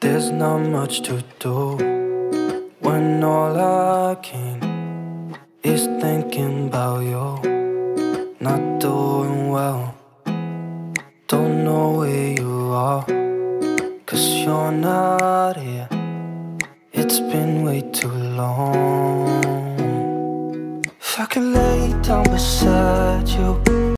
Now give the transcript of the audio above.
there's not much to do when all I can is thinking about you. Not doing well, don't know where you are, 'cause you're not here. It's been way too long. If I could lay down beside you